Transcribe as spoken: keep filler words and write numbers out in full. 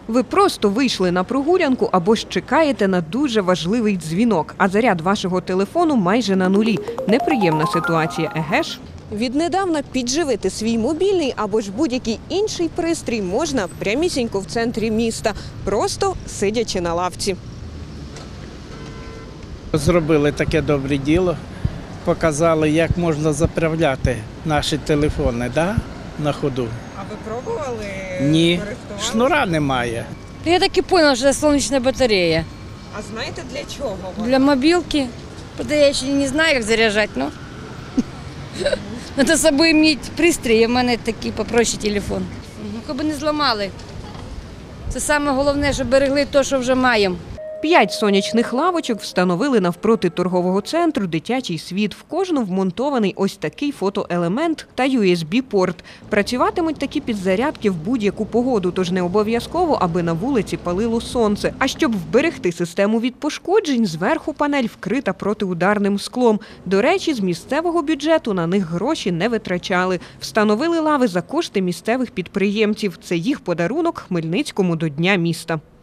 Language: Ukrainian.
Ви просто вийшли на прогулянку або ж чекаєте на дуже важливий дзвінок, а заряд вашого телефону майже на нулі. Неприємна ситуація, еге ж? Віднедавна підживити свій мобільний або ж будь-який інший пристрій можна прямісінько в центрі міста, просто сидячи на лавці. Зробили таке добре діло, показали, як можна заправляти наші телефони, да? На ходу. А ви пробували? Ні, шнура немає. Я так и понял, что это солнечная батарея. А знаєте для чого вона? Для мобилки. Правда, я еще не знаю, как заряжать, но... Надо с собой иметь пристрій, у мене такий попроще телефон. Ну, щоб не зламали. Це саме головне, щоб берегли те, що вже маємо. П'ять сонячних лавочок встановили навпроти торгового центру «Дитячий світ». В кожну вмонтований ось такий фотоелемент та ю ес бі-порт. Працюватимуть такі підзарядки в будь-яку погоду, тож не обов'язково, аби на вулиці палило сонце. А щоб вберегти систему від пошкоджень, зверху панель вкрита протиударним склом. До речі, з місцевого бюджету на них гроші не витрачали. Встановили лави за кошти місцевих підприємців. Це їх подарунок Хмельницькому до Дня міста.